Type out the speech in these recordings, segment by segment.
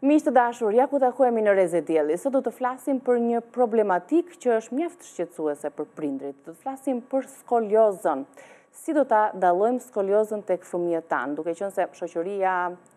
Miq të dashur, ja ku takohemi në Reze Dielli. Sot do të flasim për një problematik që është mjaft shqetësuese për prindrit. Do të flasim për skoliozën. Si do ta dallojmë skoliozën tek fëmijët tanë, duke qenë se shoqëria,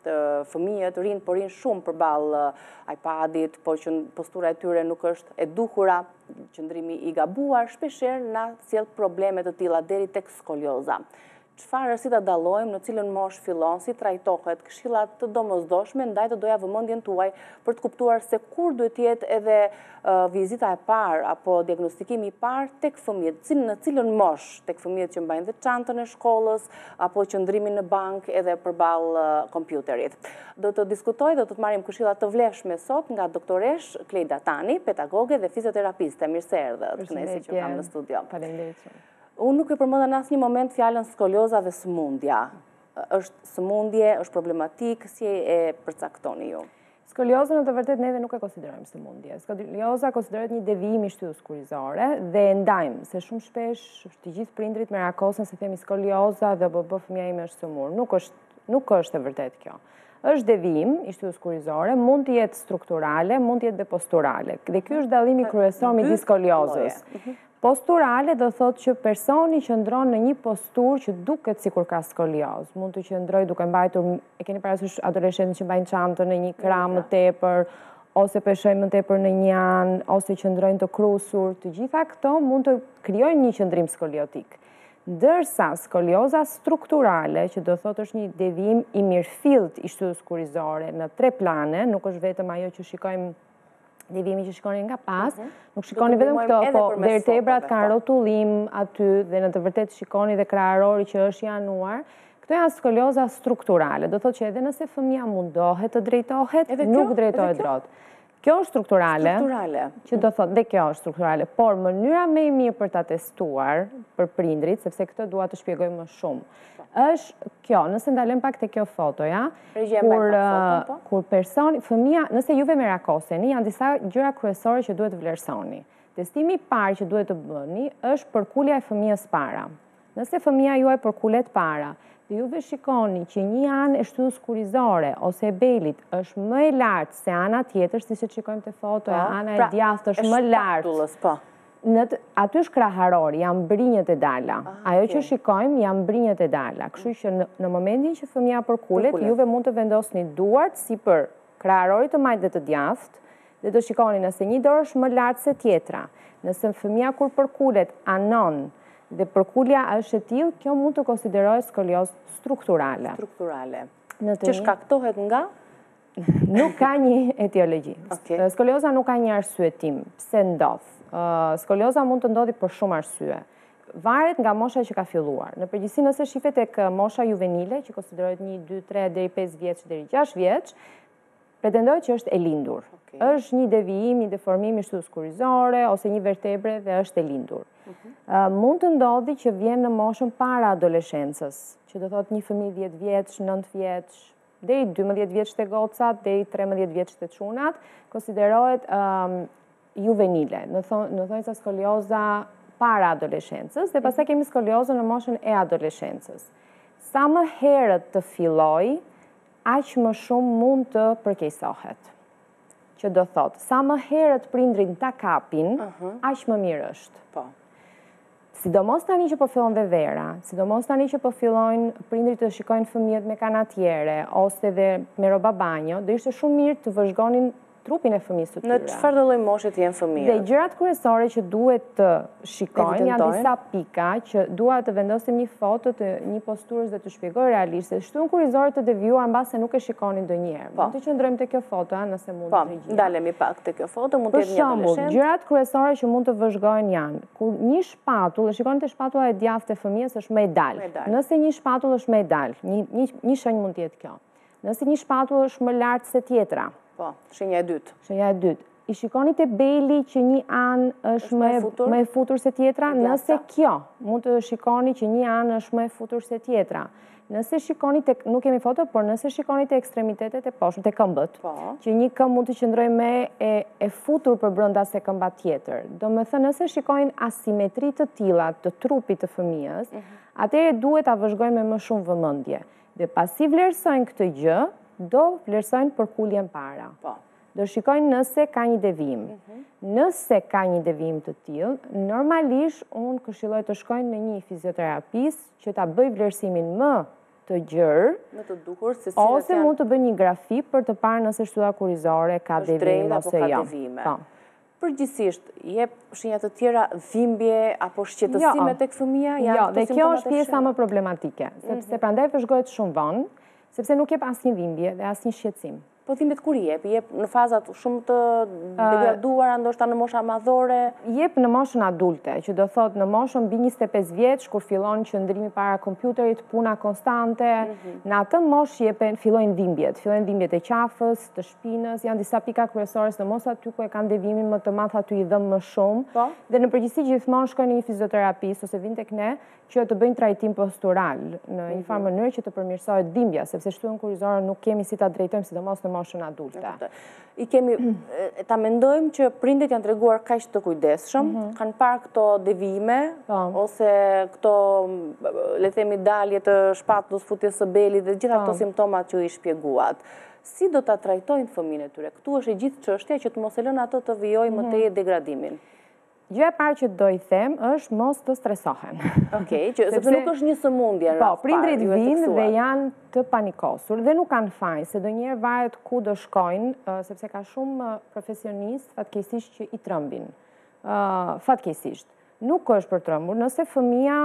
fëmijët rinë shumë përballë iPadit, po që postura e tyre nuk është e duhura, qëndrimi i gabuar, shpeshherë na sjell probleme të tilla deri tek skolioza. Çfarë si ta dallojmë, në cilën moshë fillon, si trajtohet, këshilla të domosdoshme, ndaj të doja vëmendjen tuaj për të kuptuar se kur duhet të jetë edhe vizita e parë apo diagnostikimi i parë tek fëmijët, në cilën moshë, tek fëmijët që mbajnë dhe çantën e shkollës apo qëndrimin në bankë edhe përballë kompjuterit. Do të diskutoj, do të marrim këshilla të vlefshme sot nga doktoresh Klejda Tani, pedagoge dhe fizioterapiste. Mirë se erdhët, kënaqësi që kam në studio. Faleminderit. Unë nuk e përmenda në asnjë moment fjalën skolioza dhe sëmundja. Është sëmundje, është problematik, si e përcaktoni ju? Skoliozën në të vërtet neve nuk e konsiderojmë sëmundje. Skolioza konsiderohet një devijim i shtyllës kurizore dhe e ndajmë se shumë shpesh të gjithë prindrit merakosen se themi skolioza dhe fëmia ime është sëmur. Nuk është e vërtet kjo. Është devijim i shtyllës kurizore, mund të jetë strukturale, mund të jetë dhe posturale. Dhe ky është dallimi kryesor midis skoliozës. Posturale do thotë që personi qëndron në një posturë që duket sikur ka skolioz. Mund të qëndrojë duke mbajtur, e keni parasysh adoleshentë që mbajnë çantën në një krah më tepër, ose peshojnë më tepër në një anë, ose qëndrojnë të krusur. Të gjitha këto mund të krijojnë një qëndrim skoliotik. Ndërsa skolioza strukturale, që do thotë është një devijim i mirëfillt i shtyllës kurizore në 3 plane, nuk është vetëm ajo që shikojmë devijimi që shikoni nga pas, nuk shikoni vetëm këto, po vertebrat kanë rrotullim aty dhe në të vërtetë shikoni dhe krahërori që është i anuar. Këto janë skolioza strukturale, do thotë që edhe nëse fëmia mundohet të drejtohet, nuk drejtohet drejt. Kjo është strukturale, që do thotë, dhe kjo është strukturale, por mënyra më e mirë për ta testuar për prindrit, sepse këtë dua të shpjegoj më shumë, është kjo, nëse ndalem pak te kjo foto, ja, kur personi, fëmia, nëse juve merakoseni, janë disa gjëra kryesore që duhet të vlerësoni. Testimi i parë që duhet të bëni është përkulja e fëmijës para. Nëse fëmia juaj përkulet para, dhe juve shikoni që një anë e shtyllës kurizore ose e belit është më e lartë se ana tjetër, si që shikojmë te foto, ana e djathtë është më lartë. Aty është kraharori, janë brinjët e dala. Ajo që shikojmë janë brinjët e dala. Kështu që në momentin që fëmia përkulet, juve mund të vendosni duart sipër kraharorit të majtë dhe të djathtë, dhe të shikoni nëse një dorë është më lartë se tjetra. Nëse fëmia kur përkulet anon dhe përkulja është e tillë, kjo mund të konsiderohet skoliozë strukturale. Që shkaktohet nga? Nuk ka një etiologji. Skolioza nuk ka një arsyetim. Pse ndodh? Skolioza mund të ndodhi për shumë arsye. Varet nga mosha që ka filluar. Në përgjithësi nëse shifet tek mosha juvenile, që konsiderohet 1, 2, 3 deri 5 vjeç deri 6 vjeç, pretendohet që është e lindur. Është një devijim, një deformim i shtyllës kurizore ose një vertebre dhe është e lindur. Mund të ndodhi që vjen në moshën para adoleshencës, që do thotë një fëmijë 10 vjeç, 9 vjeç, deri 12 vjeç te gocat, deri 13 vjeç te çunat, konsiderohet juvenile. Në thonjza skolioza para adoleshencës dhe pastaj kemi skoliozën në moshën e adoleshencës. Sa më herët të filloj, aq më shumë mund të përkeqësohet. Që do thotë, sa më herët prindrit ta kapin, aq më mirë është. Po. Sidomos tani që po fillon dhe vera, sidomos tani që po fillojnë prindrit të shikojnë fëmijët me kanatiere ose dhe me roba banjo, do ishte shumë mirë të vëzhgonin trupin e fëmijës së tyre. Në çfarë lloj moshe të jenë fëmijët? Dhe gjërat kryesore që duhet të shikojnë janë disa pika që dua të vendosim një foto të një posturës dhe të shpjegoj realisht se shtyllën kurizore të devijuar mbase nuk e shikonin ndonjëherë. Mund të qëndrojmë te kjo foto, nëse mund të regjim. Po, ndalemi pak te kjo foto, mund të jetë një adoleshent. Për shembull, gjërat kryesore që mund të vëzhgojnë janë kur një shpatull, e shikoni te shpatulla e djathtë e fëmijës është më e dalë. Nëse një shpatull është më e dalë, një shenjë mund të jetë kjo. Nëse një shpatull është më lart se tjetra, po, shenja e dytë. Shenja e dytë. I shikoni te beli që një anë është më e futur se tjetra, nëse kjo, mund të shikoni që një anë është më e futur se tjetra. Nëse shikoni nuk kemi foto, por nëse shikoni te ekstremitetet e poshtme, te këmbët, që një këmbë mund të qëndrojë më e futur përbrenda se këmba tjetër. Domethënë, nëse shikojnë asimetri të tilla të trupit të fëmijës, atëherë duhet ta vëzhgojnë me më shumë vëmendje. Dhe pasi vlerësojnë këtë gjë, do vlerësojnë përkuljen para. Po. Do shikojnë nëse ka një devijim. Nëse ka një devijim të tillë, normalisht unë këshilloj të shkojnë në një fizioterapist që ta bëj vlerësimin më të gjerë, më të duhur se ose mund të bëj një grafi për të parë nëse shtylla kurizore ka devijim ose jo. Përgjithsisht, jep shenja të tjera dhimbje apo shqetësime tek fëmia? Jo, dhe kjo është pjesa më problematike, sepse prandaj vëzhgohet shumë vonë, sepse nuk jep asnjë dhimbje dhe asnjë shqetësim. Po dhimbjet kur jep në fazat shumë të degraduara, ndoshta në mosha madhore? Jep në moshën adulte, që do thot në moshën mbi 25 vjeç, kur fillon qëndrimi para kompjuterit, puna konstante, në atë moshë fillojnë dhimbjet e qafës, të shpinës, janë disa pika kryesore, sidomos aty ku e kanë devijimin më të madh, aty i dhëm më shumë. Dhe në përgjithësi gjithmonë shkojnë në një fizioterapist ose vinë tek ne që të bëjnë trajtim postural në një farë mënyrë që të përmirësohet dhimbja, sepse shtyllën kurizore nuk kemi si ta drejtojmë, sidomos në moshën adulte. Ta mendojmë që prindit janë treguar kaq të kujdesshëm, kanë parë këto devijime ose këto, le të themi, dalje të shpatullës, futjes së belit dhe gjitha këto simptomat që i shpjeguat. Si do ta trajtojnë fëmijën e tyre? Ktu është e gjithë çështja që të mos e lënë ato të vijojë më tej degradimin. Gjëja e parë që do i them është mos të stresohen. Okej, sepse nuk është një sëmundje. Po, prindrit vinë dhe janë të panikosur dhe nuk kanë fajin, se donjëherë varet ku do shkojnë, sepse ka shumë profesionistë fatkeqësisht që i trëmbin. Fatkeqësisht. Nuk është për trëmbur, nëse fëmia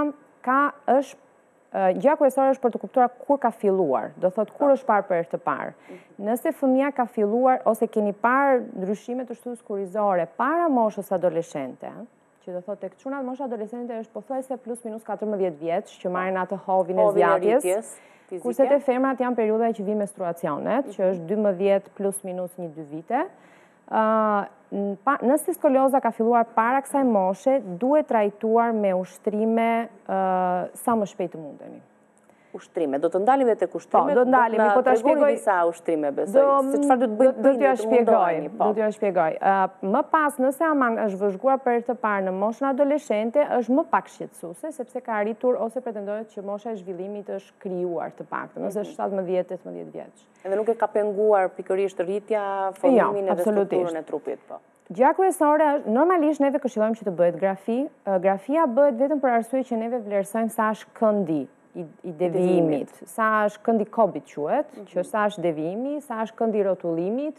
gjëja kryesore është për të kuptuar kur ka filluar, do thot kur është parë për të parë. Nëse fëmia ka filluar ose keni parë ndryshime të shtyllës kurizore para moshës adoleshente, që do thot tek çunat mosha adoleshente është pothuajse plus minus 14 vjeç që marrin atë hovin e zgjatjes, kurse te femrat janë periudha që vinë menstruacionet, që është 12 plus minus 1-2 vite. Nëse skolioza ka filluar para kësaj moshe, duhet trajtuar me ushtrime sa më shpejt të mundeni. Ushtrime, do të ndalime tek ushtrime? Po, do ndalimi, po ta shpjegoj disa ushtrime, besoj. Se çfarë do të bëjmë prindërit të mundoheni? Do t'ju shpjegoj. Më pas, nëse aman është vëzhguar për të parë në moshën adoleshente, është më pak shqetësuese, sepse ka arritur ose pretendohet që mosha e zhvillimit është krijuar të paktën, nëse është 17-18 vjeç. Edhe nuk e ka penguar pikërisht rritja, formimin edhe strukturën e trupit, po. Gjëja kryesore është, normalisht neve këshillojmë që të bëhet grafi. Grafia bëhet vetëm për arsye që neve vlerësojmë sa është këndi i devijimit, sa është këndi kobit quhet, që sa është devijimi, sa është këndi rrotullimit.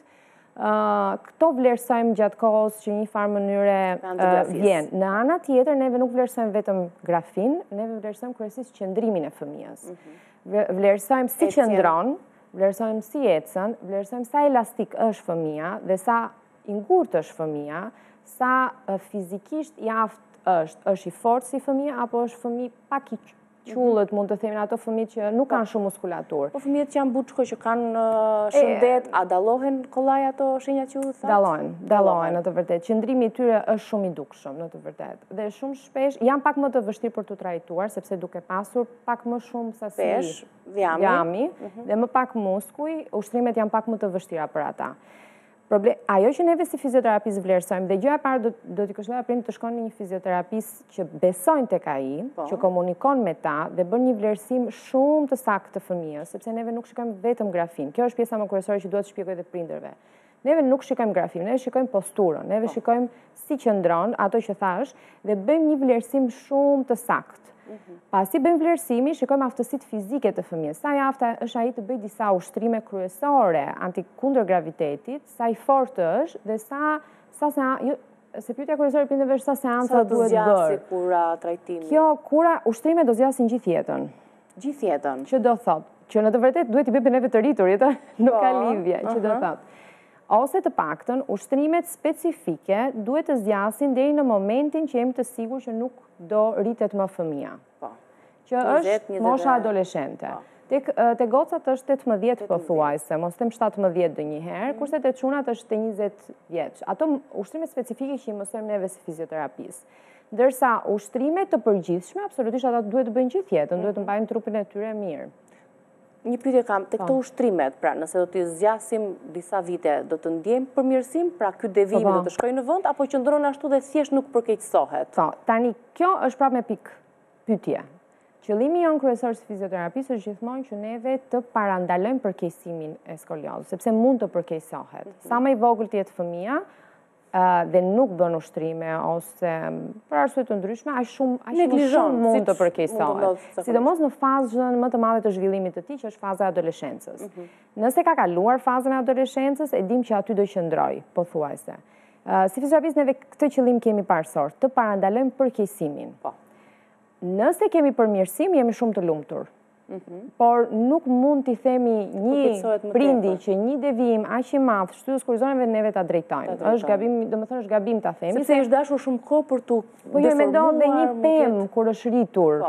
Këto vlerësojmë gjatë kohës që një farë mënyre vjen. Në ana tjetër, neve nuk vlerësojmë vetëm grafin, neve vlerësojmë kryesisht qëndrimin e fëmijës. Vlerësojmë si qëndron, vlerësojmë si ecën, vlerësojmë sa elastik është fëmija dhe sa i ngurtë është fëmija, sa fizikisht i aftë është i fortë si fëmija, apo është fëmijë pak i qullët, mund të themin ato fëmijët që nuk kanë shumë muskulaturë. Po fëmijët që janë buçko, që kanë shëndet, a dallohen kollaj ato shenjat që u thatë? Dallohen, në të vërtetë. Qëndrimi i tyre është shumë i dukshëm, në të vërtetë. Dhe shumë shpesh janë pak më të vështirë për të trajtuar, sepse duke pasur pak më shumë sasi pesh, dhjami dhe më pak muskuj, ushtrimet janë pak më të vështira për ata. Ajo që neve si fizioterapist vlerësojmë, dhe gjëja e parë do t'i këshilloja prindërit të shkojnë në një fizioterapist që besojnë tek ai, që komunikon me ta dhe bën një vlerësim shumë të saktë të fëmijës, sepse neve nuk shikojmë vetëm grafin. Kjo është pjesa më kryesore që duhet të shpjegoj edhe prindërve. Neve nuk shikojmë grafin, neve shikojmë posturën, neve shikojmë si qëndron, ato që thash, dhe bëjmë një vlerësim shumë të saktë. Pasi bëjmë vlerësimi, shikojmë aftësitë fizike të fëmijës. Sa i aftë është ai të bëjë disa ushtrime kryesore kundër gravitetit, sa i fortë është dhe se pyetja kryesore prindërve është sa seanca duhet bërë. Sa do zgjasë kura trajtimi? Kjo kura ushtrime do zgjasin gjithë jetën. Gjithë jetën? Që do thotë, që në të vërtetë duhet i bëjmë neve të rriturit, nuk ka lidhje, që do thotë. Ose të paktën, ushtrimet specifike duhet të zgjasin deri në momentin që jemi të sigurt që nuk do rritet më fëmia. Që është mosha adoleshente. Te gocat është 18 pothuajse, mos them 17 ndonjëherë, kurse te çunat është 20 vjeç. Ato ushtrime specifike që i mësojmë neve si fizioterapist. Ndërsa ushtrimet të përgjithshme, absolutisht ata duhet të bëjnë gjithë jetën, duhet të mbajnë trupin e tyre mirë. Një pyetje kam, tek këto ushtrimet, pra nëse do t'i zgjasim disa vite, do të ndjejmë përmirësim, pra ky devijim do të shkojë në vend apo qëndron ashtu dhe thjesht nuk përkeqësohet? Tani kjo është prapë me pikë pyetje. Qëllimi jonë kryesor si fizioterapisë është gjithmonë që neve të parandalojmë përkeqësimin e skoliozës, sepse mund të përkeqësohet. Sa më i vogël të jetë fëmia dhe nuk bën ushtrime ose për arsye të ndryshme, aq shumë mund të përkeqësohet. Sidomos në fazën më të madhe të zhvillimit të tij, që është faza e adoleshencës. Nëse ka kaluar fazën e adoleshencës, e dim që aty do qëndroj, pothuajse. Si fizioterapist neve këtë qëllim kemi parësor, të parandalojmë përkeqësimin. Nëse kemi përmirësim, jemi shumë të lumtur. Por nuk mund t'i themi një prindi që një devijim aq i madh shtyllës kurizore neve ta drejtojmë. Është gabim, domethënë është gabim ta themi. Sepse është dashur shumë kohë për tu deformuar. Po jo mendon dhe një pemë kur është rritur.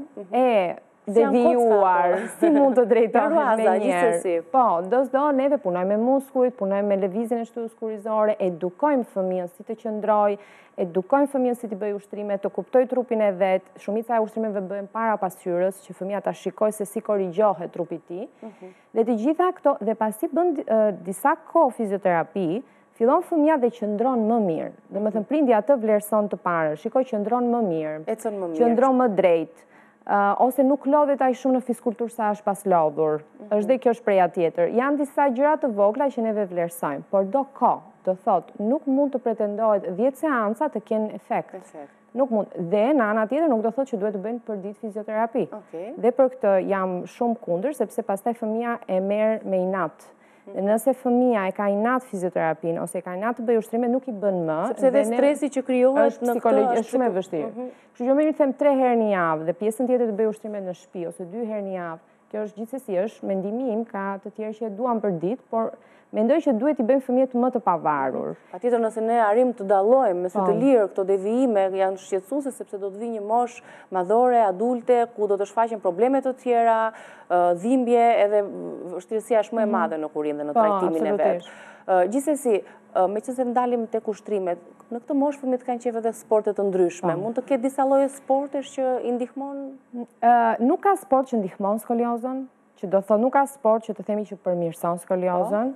Devijuar, si mund të drejtohet me njerë. Po, do neve punojmë me muskujt, punojmë me lëvizjen e shtyllës kurizore, edukojmë fëmijën si të qëndroj, edukojmë fëmijën si të bëj ushtrime, të kuptoj trupin e vet. Shumica e ushtrimeve bëhen para pasqyrës, që fëmija ta shikoj se si korrigjohet trupi i tij. Dhe të gjitha këto, dhe pasi bën disa kohë fizioterapi, fillon fëmija dhe qëndron më mirë. Domethënë prindja atë vlerëson të parë, shikoj qëndron më mirë, qëndron më drejt. Ose nuk lodhet aq shumë në fiskulturë sa është pas lodhur. Është dhe kjo shpreha tjetër. Janë disa gjëra të vogla që neve vlerësojmë, por do kohë, do thotë, nuk mund të pretendohet 10 seanca të kenë efekt. Nuk mund. Dhe në ana tjetër nuk do thotë që duhet të bëjnë për ditë fizioterapi. Dhe për këtë jam shumë kundër, sepse pastaj fëmia e merr me inat. Nëse fëmia e ka inat fizioterapin ose e ka inat të bëj ushtrime, nuk i bën më. Sepse dhe stresi që krijohet në këtë është shumë e vështirë. Kështu që më them 3 herë në javë dhe pjesën tjetër të bëj ushtrime në shtëpi ose 2 herë në javë. Kjo është gjithsesi është mendimi im, ka të tjerë që e duan për ditë, por mendoj që duhet i bëjmë fëmijët më të pavarur. Patjetër nëse ne arrim të dallojmë me sy të lirë këto devijime janë shqetësuese sepse do të vijë një moshë madhore, adulte, ku do të shfaqen probleme të tjera, dhimbje, edhe vështirësia është më e madhe në kurim dhe në trajtimin e vet. Gjithsesi, meqense ndalim tek ushtrimet, në këtë moshë fëmijët kanë qejf edhe sporte të ndryshme. Mund të ketë disa lloje sportesh që i ndihmon? Nuk ka sport që ndihmon skoliozën, që do thotë nuk ka sport që të themi që përmirëson skoliozën.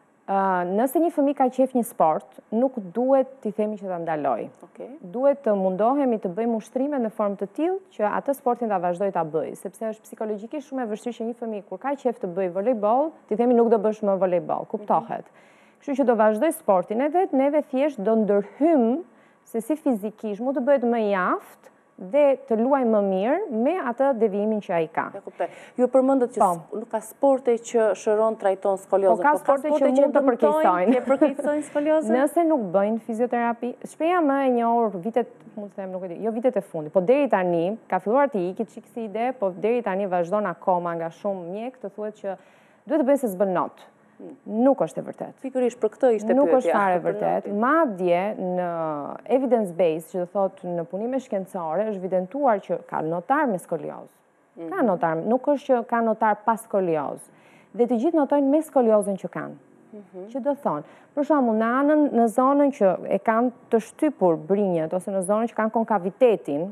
Nëse një fëmijë ka qejf një sport, nuk duhet t'i themi që ta ndaloj. Duhet të mundohemi të bëjmë ushtrime në formë të tillë që atë sportin ta vazhdoj ta bëj, sepse është psikologjikisht shumë e vështirë që një fëmijë kur ka qejf të bëj volejboll, t'i themi nuk do bësh më volejboll, kuptohet. Kështu që do vazhdoj sportin e vet, neve thjesht do ndërhyjmë se si fizikisht mund të bëhet më i aftë dhe të luaj më mirë me atë devijimin që ai ka. E kuptoj. Ju përmendët që nuk ka sporte që shëron, trajton skoliozën, po ka sporte që mund të përkeqësojnë skoliozën? Nëse nuk bëjnë fizioterapi, shpreha më e njohur vitet, mund të them, nuk e di, jo vitet e fundit, po deri tani ka filluar të ikit çik si ide, po deri tani vazhdon akoma nga shumë mjek të thuhet që duhet të bëjë se s'bën not. Nuk është e vërtet. Pikërisht për këtë ishte pyetja. Nuk është fare e vërtet. Madje në evidence based, që do thotë në punime shkencore, është evidentuar që ka notar me skoliozë. Ka notar, nuk është që ka notar pas skoliozë. Dhe të gjithë notojnë me skoliozën që kanë. Që do thonë, për shembull, në anën në zonën që e kanë të shtypur brinjët ose në zonën që kanë konkavitetin,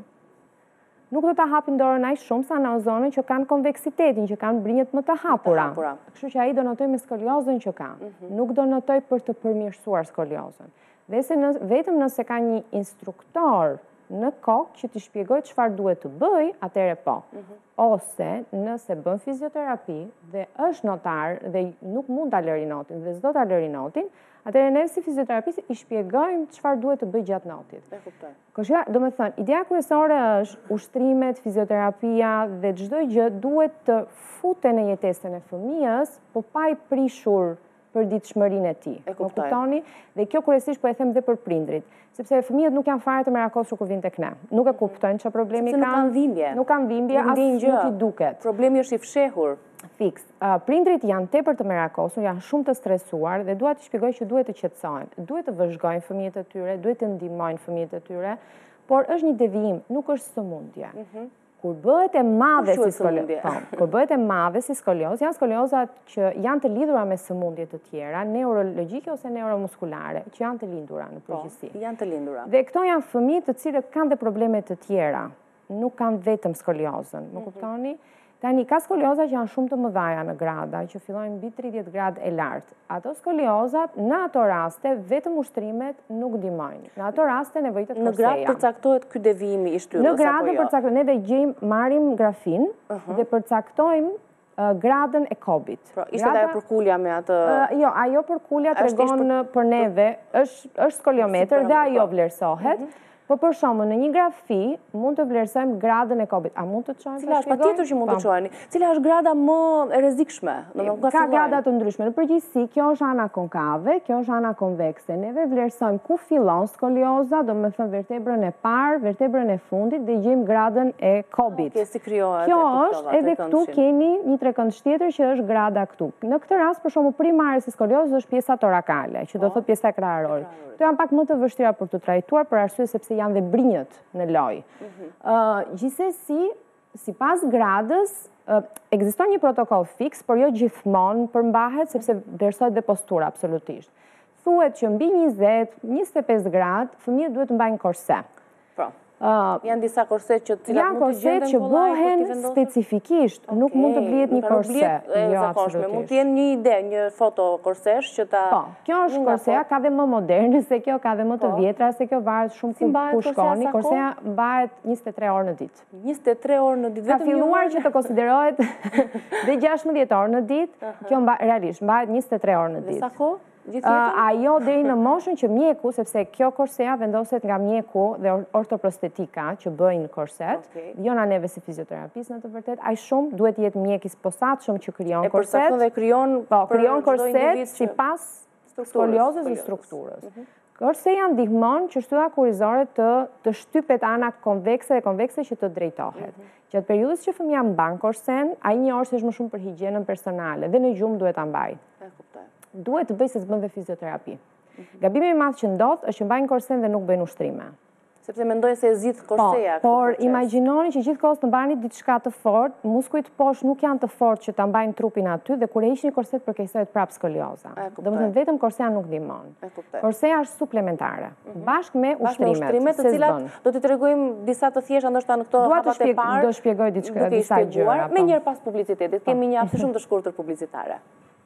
nuk do ta hapin dorën aq shumë sa në zonën që kanë konveksitetin, që kanë brinjët më të hapura. Kështu që ai do notoj me skoliozën që ka. Nuk do notoj për të përmirësuar skoliozën. Vetëm nëse ka një instruktor në kokë që t'i shpjegoj çfarë duhet të bëj, atëherë po. Ose nëse bën fizioterapi dhe është notar dhe nuk mund ta lëri notin dhe s'do ta lëri notin, atëherë ne si fizioterapistë i shpjegojmë çfarë duhet të bëj gjatë notit. E kuptoj. Kështu, domethënë, ideja kryesore është ushtrimet, fizioterapia dhe çdo gjë duhet të futen në jetesën e fëmijës, po pa i prishur për ditëshmërinë e tij. E kuptoj. Kuptoni? Dhe kjo kryesisht po e them dhe për prindrit, sepse fëmijët nuk janë fare të merakosur kur vinë tek ne. Nuk e kuptojnë çfarë problemi kanë. Nuk kanë dhimbje. Nuk kanë dhimbje, as nuk i duket. Problemi është i fshehur. Fiks. Prindrit janë tepër të merakosur, janë shumë të stresuar dhe dua t'i shpjegoj që duhet të qetësohen. Duhet të vëzhgojnë fëmijët e tyre, duhet të ndihmojnë fëmijët e tyre, por është një devijim, nuk është sëmundje. Kur bëhet e madhe si skoliozë, kur bëhet e madhe si skoliozë, janë skoliozat që janë të lidhura me sëmundje të tjera, neurologjike ose neuromuskulare, që janë të lindura në përgjithësi. Janë të lindura. Dhe këto janë fëmijë të cilët kanë dhe probleme të tjera, nuk kanë vetëm skoliozën, më kuptoni? Tani, ka skolioza që janë shumë të mëdhaja në grada, që fillojnë mbi 30 gradë e lartë. Ato skoliozat, në ato raste, vetëm ushtrimet nuk ndihmojnë. Në ato raste nevojitet korseja. Në gradë përcaktohet ky devijimi i shtyllës, në gradë përcaktohet, neve marrim grafin dhe përcaktojmë gradën e kobit. Ishte ajo përkulja me atë... Jo, ajo përkulja tregon për neve, është skoliometër dhe ajo vlerësohet. Po për shembull, në një grafi mund të vlerësojmë gradën e kobit. A mund të çojmë? Cila është patjetër që mund të çojeni. Cila është grada më e rrezikshme? Ka grada të ndryshme. Në përgjithësi, kjo është ana konkave, kjo është ana konvekse. Neve vlerësojmë ku fillon skolioza, domethënë vertebrën e parë, vertebrën e fundit dhe gjejmë gradën e kobit. Si krijohet? Kjo është edhe këtu keni një trekëndsh tjetër që është grada këtu. Në këtë rast, për shembull, primare si skoliozë është pjesa torakale, që do thotë pjesa e kraharorit. Këto janë pak më të vështira për të trajtuar për arsye sepse janë dhe brinjët në lojë. Gjithsesi, sipas gradës, ekziston një protokoll fiks, por jo gjithmonë përmbahet sepse vlerësohet dhe postura absolutisht. Thuhet që mbi 20-25 gradë, fëmijët duhet të mbajnë korse. Janë disa korset që janë korset që bëhen specifikisht, nuk mund të blihet një korse. Mund të jenë një ide, një foto korsesh që ta... Po, kjo është korseja, ka dhe më moderne, se kjo ka dhe më të vjetra, se kjo varet shumë ku shkoni. Korseja mbahet 23 orë në ditë. 23 orë në ditë? Ka filluar që të konsiderohet dhe 16 orë në ditë, kjo realisht mbahet 23 orë në ditë. Dhe sa kohë? Ajo deri në moshën që mjeku, sepse kjo korseja vendoset nga mjeku dhe ortoprostetika që bëjnë korset, jo na neve si fizioterapistë në të vërtet, ai shumë duhet jetë mjek i posaçëm që krijon korset. E përcakton dhe krijon korset sipas skoliozës dhe strukturës. Korseja ndihmon që shtylla kurrizore të shtypet ana konvekse dhe konvekse që të drejtohet. Gjatë periudhës që fëmia mban korsen, ai një orë është më shumë për higjienën personale dhe në gjumë duhet ta mbajë. Duhet të bëj se s'bën dhe fizioterapi. Gabimi i madh që ndodh është që mbajnë korsen dhe nuk bëjnë ushtrime. Sepse mendojnë se e zgjidh korseja. Por imagjinoni që gjithkohës të mbani diçka të fortë, muskujt poshtë nuk janë të fortë që ta mbajnë trupin aty dhe kur e hiqni korset përkeqësohet prapë skolioza. Domethënë vetëm korseja nuk ndihmon. Korseja është suplementare, bashkë me ushtrimet, të cilat do t'i tregojmë disa të thjeshta ndoshta në këto hapat e parë. Do shpjegoj disa gjëra. Me njëherë pas publicitetit, kemi një hapësirë shumë të shkurtër publicitare.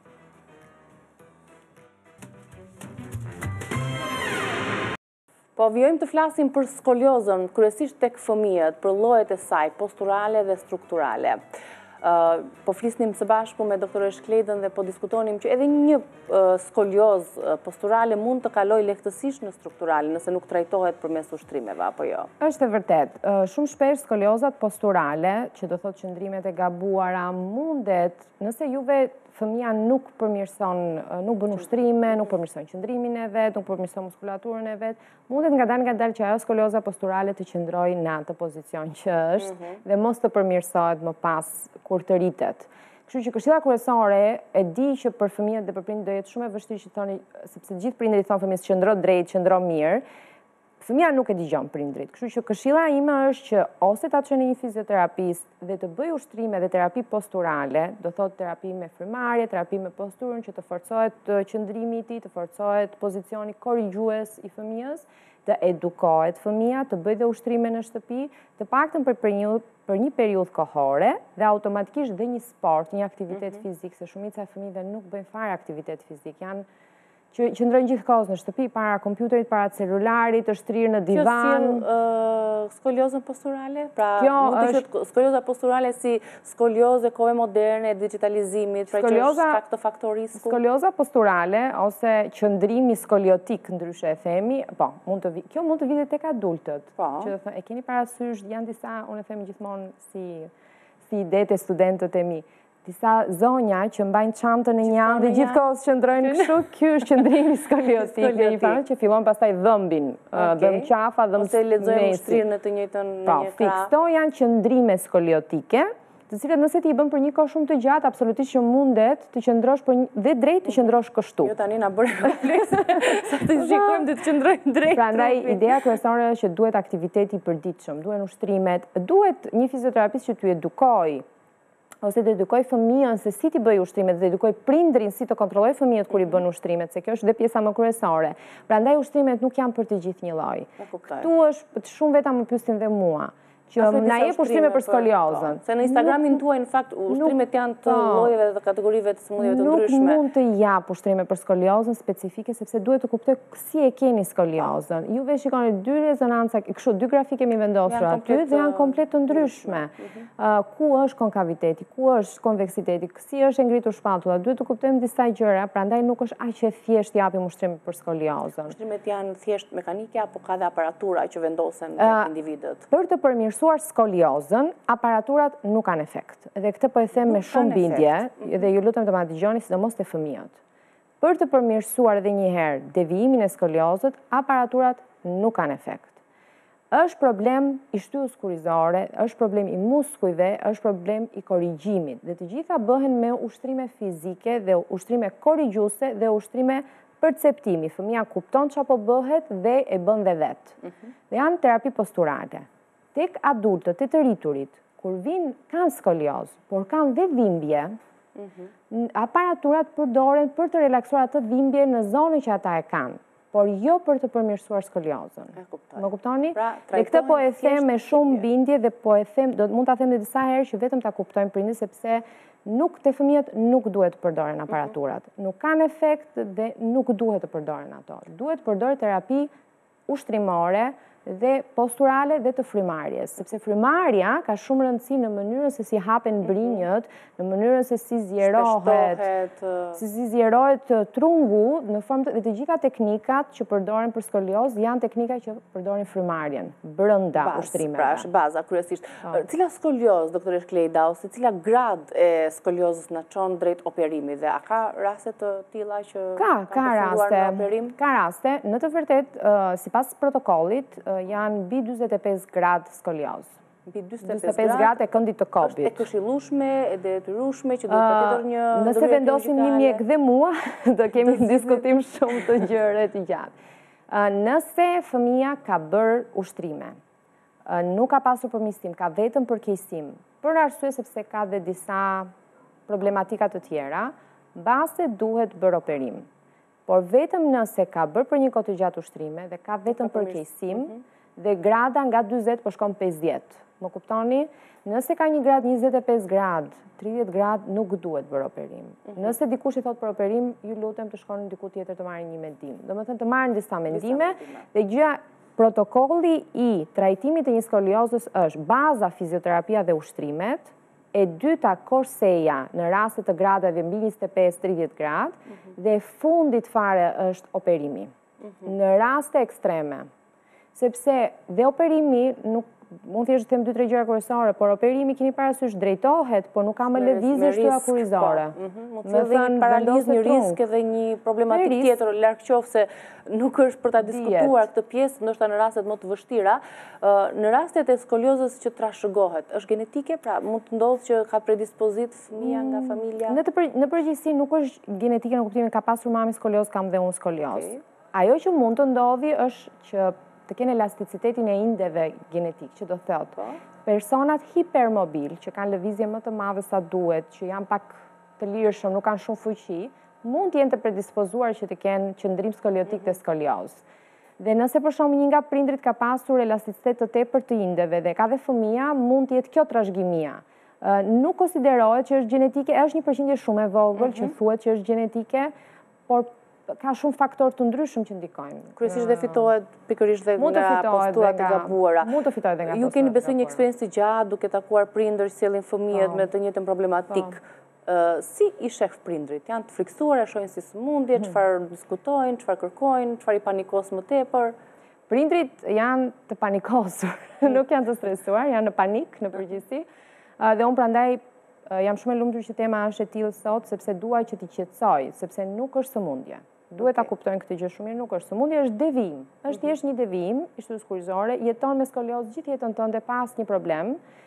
Po vjojmë të flasim për skoliozën, kryesisht tek fëmijët, për llojet e saj, posturale dhe strukturale. Po flisnim së bashku me doktor Shkledën dhe po diskutonim që edhe një skolioz posturale mund të kaloj lehtësisht në strukturale, nëse nuk trajtohet përmes ushtrimeve, apo jo? Është e vërtet. Shumë shpesh skoliozat posturale, që do thotë qëndrimet e gabuara, mundet, nëse juve fëmia nuk bën ushtrime, nuk përmirëson qëndrimin e vet, nuk përmirëson muskulaturën e vet, mundet ngadalë që ajo skolioza posturale të qëndrojë në atë pozicion që është dhe mos të përmirësohet më pas kur të rritet. Kështu që këshilla kryesore e di që për fëmijët dhe për prindërit do jetë shumë e vështirë që thoni, sepse gjithë prindërit thonë fëmijës qëndro drejt, qëndro mirë. Fëmia nuk e dëgjon prindrit. Kështu që këshilla ime është që ose ta çoni një fizioterapist dhe të bëj ushtrime dhe terapi posturale, do thotë terapi me frymarrje, terapi me posturën që të forcohet qëndrimi i tij, të forcohet pozicioni korrigjues i fëmijës, të edukohet fëmia, të bëjë dhe ushtrime në shtëpi, të paktën për një periudhë kohore dhe automatikisht dhe një sport, një aktivitet fizik, se shumica e fëmijëve nuk bëjnë fare aktivitet fizik, janë që qëndrojnë gjithkohës në shtëpi, para kompjuterit, para celularit, të shtrirë në divan. Kjo si skoliozën posturale? Pra, mund të qëtë skolioza posturale si skoliozë kohë moderne, digitalizimit, pra që është shkak të faktor risku? Skolioza posturale, ose qëndrimi skoliotik, ndryshe e themi, po, kjo mund të vide tek adultët. Që e keni parasysh, janë disa, unë e themi gjithmonë si ide të studentët e mi, disa zonja që mbajnë çantën e një anë dhe gjithkohës qëndrojnë kështu, ky është qëndrimi skoliotik në një farë që fillon pastaj dhëmbin, dhëmb qafa, dhëmb mesi. Ose lexojmë ushtrirë në të njëjtën në një krah. Këto janë qëndrime skoliotike, të cilat nëse ti i bën për një kohë shumë të gjatë, absolutisht që mundet të qëndrosh dhe drejt të qëndrosh kështu. Jo tani na bëri refleks, sa të shikojmë dhe të qëndrojmë drejt. Prandaj ideja kryesore është që duhet aktiviteti i përditshëm, duhen ushtrimet, duhet një fizioterapist që t'ju edukoj ose të edukoj fëmijën se si t'i bëj ushtrimet, dhe edukoj prindrin si të kontrolloj fëmijët kur i bën ushtrimet, se kjo është dhe pjesa më kryesore. Prandaj ushtrimet nuk janë për të gjithë një lloj. Ktu është, shumë veta më pyesin dhe mua, që na jep ushtrime për skoliozën. Se në Instagramin tuaj, në fakt, ushtrimet janë të llojeve dhe të kategorive të sëmundjeve të ndryshme. Nuk mund të jap ushtrime për skoliozën specifike, sepse duhet të kuptoj si e keni skoliozën. Juve shikoni dy rezonanca, kështu, dy grafike kemi vendosur aty dhe janë komplet të ndryshme. Ku është konkaviteti, ku është konveksiteti, si është e ngritur shpatulla, duhet të kuptojmë disa gjëra, prandaj nuk është aq e thjeshtë japim ushtrime për skoliozën. Ushtrimet janë thjesht mekanike apo ka dhe aparatura që vendosen tek individët? Për të përmirësuar skoliozën, aparaturat nuk kanë efekt. Dhe këtë po e them me shumë bindje, dhe ju lutem të ma dëgjoni, sidomos te fëmijët. Për të përmirësuar edhe një herë devijimin e skoliozës, aparaturat nuk kanë efekt. Është problem i shtyllës kurizore, është problem i muskujve, është problem i korrigjimit. Dhe të gjitha bëhen me ushtrime fizike dhe ushtrime korrigjuese dhe ushtrime perceptimi. Fëmia kupton çfarë po bëhet dhe e bën dhe vet. Dhe janë terapi posturale. Tek adultët e të rriturit, kur kanë skoliozë, por kanë dhe dhimbje, aparaturat përdoren për të relaksuar atë dhimbje në zonën që ata e kanë, por jo për të përmirësuar skoliozën. Më kuptoni? Dhe këtë po e them me shumë bindje dhe po e them, mund ta them edhe disa herë që vetëm ta kuptojnë prindërit, sepse te fëmijët nuk duhet të përdoren aparaturat. Nuk kanë efekt dhe nuk duhet të përdoren ato. Duhet të përdoren terapi ushtrimore dhe posturale dhe të frymarrjes, sepse frymarrja ka shumë rëndësi në mënyrën se si hapen brinjët, në mënyrën se si zjerohet trungu, në formë dhe të gjitha teknikat që përdoren për skoliozë janë teknika që përdorin frymarrjen brenda uштrimeve. Pra, është baza kryesisht. Cila skoliozë, doktoresh Klejda, ose cila grad e skoliozës na çon drejt operimit dhe a ka raste të tilla që kanë përfunduar në operim? Ka raste, në të vërtetë, sipas protokollit, janë mbi 45 gradë skoliozë. Mbi 45 gradë e këndit të kopit. Është e këshillueshme, e detyrueshme që duhet patjetër një nëse vendosim një mjek dhe mua, do kemi diskutim shumë të gjëra të gjatë. Nëse fëmia ka bërë ushtrime, nuk ka pasur përmirësim, ka vetëm përkeqësim, për arsye sepse ka dhe disa problematika të tjera, mbase duhet bërë operim. Por vetëm nëse ka bërë për një kohë të gjatë ushtrime dhe ka vetëm përkeqësim dhe grada nga 40 po shkon 50. Më kuptoni? Nëse ka një grad 25 grad, 30 grad nuk duhet bërë operim. Nëse dikush i thot për operim, ju lutem të shkoni diku tjetër të marrin një mendim. Domethënë të marrin disa mendime dhe gjëja protokolli i trajtimit të një skoliozës është baza fizioterapia dhe ushtrimet, e dyta korseja në raste të gradave mbi 25-30 grad dhe fundit fare është operimi. Në raste ekstreme, sepse dhe operimi nuk mund thjesht të them 2-3 gjëra kryesore, por operimi keni parasysh drejtohet, por nuk ka më lëvizje shtylla kurizore. Mund të thellë një paralizë, një risk edhe një problematik tjetër, larg qoftë se nuk është për ta diskutuar këtë pjesë, ndoshta në rastet më të vështira. Në rastet e skoliozës që trashëgohet, është genetike, pra mund të ndodhë që ka predispozit fëmia nga familja? Në përgjithësi nuk është genetike në kuptimin ka pasur mami skoliozë, kam dhe unë skoliozë. Ajo që mund të ndodhi është që të kene elasticitetin e indeve genetik, që do thotë, personat hipermobil, që kanë lëvizje më të madhe sa duhet, që janë pak të lirshëm, nuk kanë shumë fuqi, mund të jenë të predispozuar që të kenë qëndrim skoliotik të skoliozë. Dhe nëse për shembull një nga prindrit ka pasur elasticitet të tepërt të indeve dhe ka dhe fëmia, mund të jetë kjo trashëgimia. Nuk konsiderohet që është gjenetike, është një përqindje shumë e vogël që thuhet që është gjenetike, por ka shumë faktorë të ndryshëm që ndikojnë. Kryesisht dhe fitohet pikërisht dhe nga posturat të gabuara. Mund të fitohet dhe nga posturat të gabuara. Ju keni besoj një eksperiencë të gjatë duke takuar prindër që sjellin fëmijët me të njëjtën problematik. Si i shef prindrit? Janë të friksuar, e shohin si sëmundje, çfarë diskutojnë, çfarë kërkojnë, çfarë i panikos më tepër? Prindrit janë të panikosur, nuk janë të stresuar, janë në panik në përgjithësi. Dhe unë prandaj jam shumë e lumtur që tema është e tillë sot, sepse dua që t'i qetësoj, sepse nuk është sëmundje. Duhet ta kuptojnë këtë gjë shumë mirë, nuk është sëmundje, është devijim. Është thjesht një devijim i shtyrës kurizore, jeton me skoliozë gjithë jetën tënde pa asnjë problem.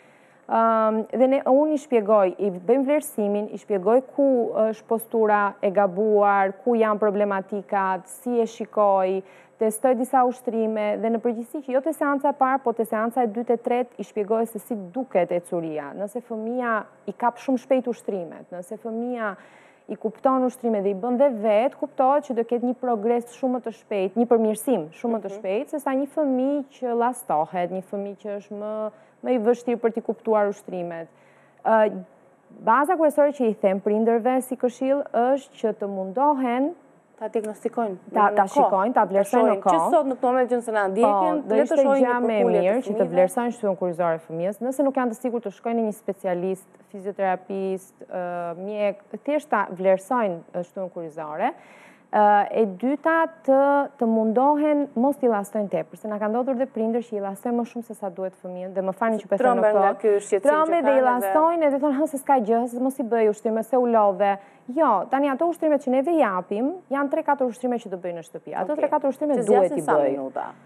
Dhe unë i shpjegoj, i bëjmë vlerësimin, i shpjegoj ku është postura e gabuar, ku janë problematikat, si e shikoj, testoj disa ushtrime dhe në përgjithësi që jo te seanca e parë, po te seanca e dytë e tretë i shpjegoj se si duket ecuria. Nëse fëmia i kap shumë shpejt ushtrimet, nëse fëmia i kupton ushtrime dhe i bën dhe vetë, kuptohet që do ketë një progres shumë më të shpejt, një përmirësim shumë më të shpejt, sesa një fëmijë që llastohet, një fëmijë që është më më i vështirë për t'i kuptuar ushtrimet. Baza kryesore që i them prindërve si këshill është që të mundohen ta diagnostikojnë, ta shikojnë, ta vlerësojnë në kohë. Që sot në këtë moment që se na ndjekin, le të shohin një përpulje që të vlerësojnë shtruan kurrizore fëmijës. Nëse nuk janë të sigurt të shkojnë në një specialist, fizioterapist, mjek, thjesht ta vlerësojnë shtruan kurrizore. E dyta të mundohen mos t'i lastojnë tepër, se na ka ndodhur dhe prindër që i lastojnë më shumë se sa duhet fëmijën, dhe më falni që po them në këto. Trombe dhe i lastojnë edhe thonë se s'ka gjë, se mos i bëj ushtrime, se u lodhe. Jo, tani ato ushtrimet që neve japim, janë 3-4 ushtrime që të bëjnë në shtëpi. Ato 3-4 ushtrime duhet i bëj.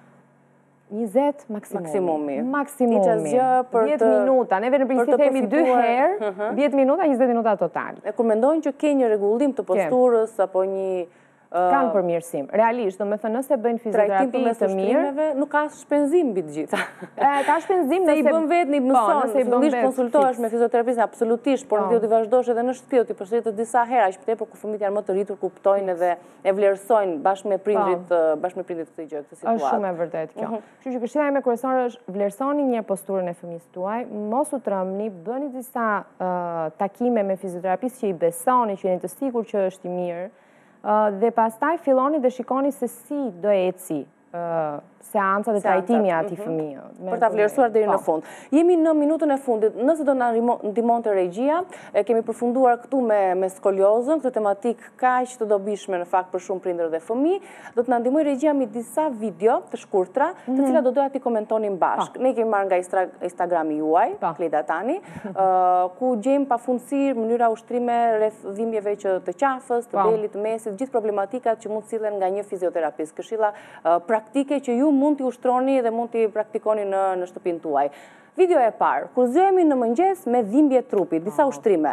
20 maksimumi. Maksimumi. 10 minuta. Neve në princip themi 2 herë, 10 minuta, 20 minuta total. E kur mendojnë që ke një rregullim të posturës apo një kanë përmirësim. Realisht, do me thënë, nëse bëjnë fizioterapi të mirë, nuk ka shpenzim mbi të gjitha. Ka shpenzim se i bën vetë, i mëson, fillimisht konsultohesh me fizioterapistin absolutisht, por në t'i vazhdosh edhe në shtëpi, t'i përsëritet disa herë, aq tepër kur fëmijët janë më të rritur, kuptojnë edhe e vlerësojnë bashkë me prindrit këtë gjë, këtë situatë. Është shumë e vërtetë kjo. Kështu që këshilla ime kryesore është vlerësoni një posturën e fëmijës tuaj, mos u trëmbni, bëni disa takime me fizioterapistë që i besoni, që jeni të sigurt që është i mirë. Dhe pastaj filloni dhe shikoni se si do eci seanca dhe trajtimi ati fëmijë. Për ta vlerësuar deri në fund. Jemi në minutën e fundit. Nëse do na ndihmonte regjia, kemi përfunduar këtu me skoliozën, këtë tematikë kaq të dobishme në fakt për shumë prindër dhe fëmijë. Do të na ndihmoj regjia me disa video të shkurtra, të cilat do doja t'i komentonim bashkë. Ne kemi marrë nga Instagrami juaj, Kleda Tani, ku gjejmë pafundësi mënyra ushtrime rreth dhimbjeve që të qafës, të belit, të mesit, gjithë problematikat që mund sillen nga një fizioterapist. Këshilla praktike që ju mund t'i ushtroni dhe mund t'i praktikoni në shtëpinë tuaj. Video e parë, kur zihemi në mëngjes me dhimbje trupi, disa ushtrime.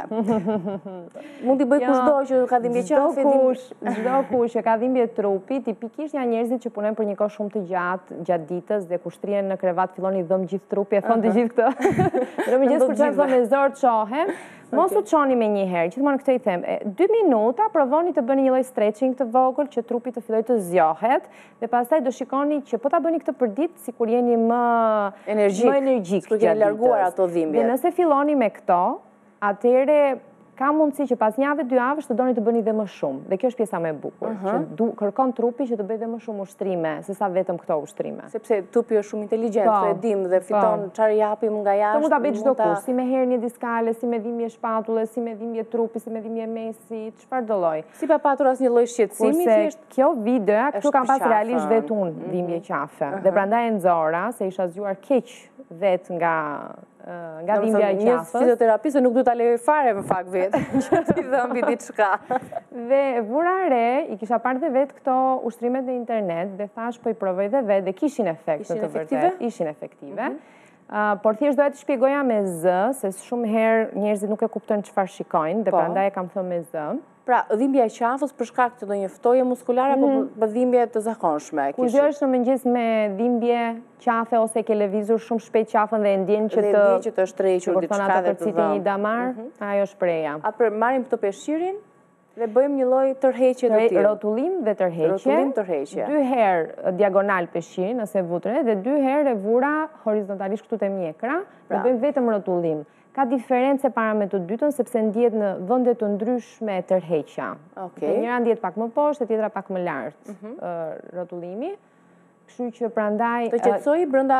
Mund t'i bëj kushdo që ka dhimbje qafe. Çdo kush që ka dhimbje trupi, tipikisht janë njerëzit që punojnë për një kohë shumë të gjatë gjatë dhe kur shtrihen në krevat fillon i dhëm gjithë trupi, e thon të gjithë këtë. Në mëngjes kur çfarë thonë zor çohem, mos u çoni me një herë, gjithmonë këtë i them. 2 minuta provoni të bëni një lloj stretching të vogël që trupi të fillojë të zgjohet dhe pastaj do shikoni që po ta bëni këtë për ditë sikur jeni më energjik. Kur keni larguar ato dhimbje. Dhe nëse filloni me këto, atëherë ka mundësi që pas 1-2 javësh të doni të bëni dhe më shumë. Dhe kjo është pjesa më e bukur, që kërkon trupi që të bëj dhe më shumë ushtrime, sesa vetëm këto ushtrime. Sepse trupi është shumë inteligjent, e dim dhe fiton çfarë japim nga jashtë. Të mund ta bëj çdo kush, si me hernie diskale, si me dhimbje shpatulle, si me dhimbje trupi, si me dhimbje mesi, çfarë do lloj. Si pa patur asnjë lloj shqetësimi, thjesht kjo video, këtu kam pas realisht vetë unë dhimbje qafe. Dhe prandaj e nxora se isha zgjuar keq vetë nga dhimbja e qafës. Një fizioterapiste nuk duhet ta lejoj fare në fakt vetë, që t'i dhëmbi diçka. Dhe vura re, i kisha parë dhe vetë këto ushtrimet në internet, dhe thash po i provoj dhe vetë, dhe kishin efekt në të vërtetë. Ishin efektive. Por thjesht doja të shpjegoja me zë, se shumë herë njerëzit nuk e kuptojnë çfarë shikojnë, dhe prandaj e kam thënë me zë. Pra, dhimbja e qafës për shkak të ndonjë ftoje muskulare apo për dhimbje të zakonshme? Kur djesh në mëngjes me dhimbje qafe ose ke lëvizur shumë shpejt qafën dhe e ndjen që të shtrequr diçka dhe të dhëmë. Një damar, ajo shpreja. A për marrim këtë peshqirin dhe bëjmë një lloj tërheqje të tillë. Rrotullim dhe tërheqje. 2 herë diagonal peshqirin nëse vutre dhe 2 herë e vura horizontalisht këtu te mjekra, dhe bëjmë vetëm rrotullim. Ka diferencë para me të dytën, sepse ndjet në vende të ndryshme tërheqja. Njëra ndjet pak më poshtë, e tjetra pak më lart rrotullimi. Kështu që prandaj të qetësoj brenda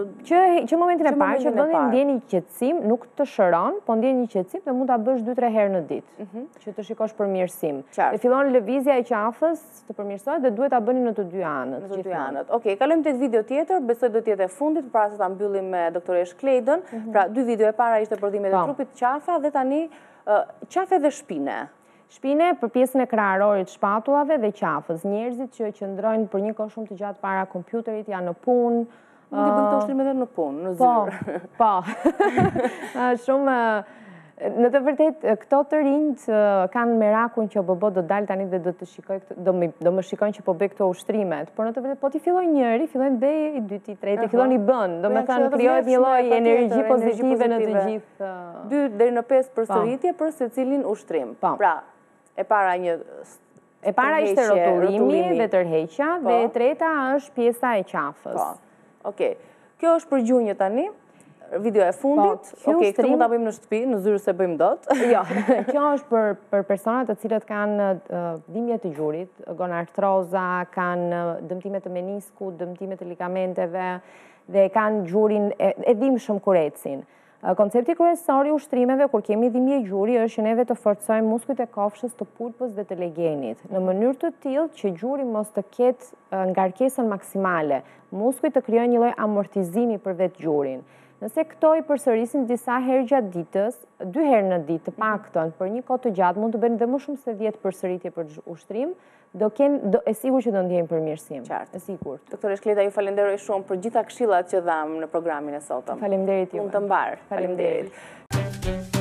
që momentin e parë që vendi ndjeni qetësim, nuk të shëron, po ndjen një qetësim dhe mund ta bësh 2-3 herë në ditë, që të shikosh përmirësim. Dhe fillon lëvizja e qafës të përmirësohet dhe duhet ta bëni në të dy anët. Në të dy anët. Okej, kalojmë tek video tjetër, besoj do të jetë e fundit para se ta mbyllim me doktoresh Kledën. Pra, 2 video e para ishte për dhimbjet e trupit, qafa dhe tani qafe dhe shpine. Shpine për pjesën e kraharorit, shpatullave dhe qafës. Njerëzit që qëndrojnë për një kohë shumë të gjatë para kompjuterit, janë në punë. Mund të bëjnë këto ushtrime edhe në punë, në zyrë. Po. Shumë në të vërtetë këto të rinjt kanë merakun që BB do dalë tani dhe do të shikoj do më shikojnë që po bëj këto ushtrimet. Por në të vërtetë po ti filloj njëri, fillojnë dhe i dyti, i treti, fillon i bën. Domethënë krijohet një lloj energji pozitive në të gjithë. 2 deri në 5 përsëritje për secilin ushtrim. Pra, e para ishte rrotullimi dhe tërheqja dhe e treta është pjesa e qafës. Okej. Kjo është për gjunjë tani. Video e fundit, okej, këtë mund ta bëjmë në shtëpi, në zyrë se bëjmë dot. Jo, kjo është për personat të cilët kanë dhimbje të gjurit, gonartroza, kanë dëmtime të meniskut, dëmtime të ligamenteve dhe kanë gjurin e dhimbshëm kur ecin. Koncepti kryesor i ushtrimeve kur kemi dhimbje gjuri është që neve të forcojmë muskujt e kofshës, të pulpës dhe të legenit, në mënyrë të tillë që gjuri mos të ketë ngarkesën maksimale, muskujt të krijojnë një lloj amortizimi për vetë gjurin. Nëse këto i përsërisin disa herë gjatë ditës, 2 herë në ditë të paktën, për një kohë të gjatë, mund të bëjnë dhe më shumë se 10 përsëritje për ushtrim, e sigur që do ndjejmë përmirësim. Qartë. E sigur. Doktore Shkleta, ju falenderoj shumë për gjitha këshillat që dham në programin e sotëm. Faleminderit ju. Unë të mbar. Faleminderit.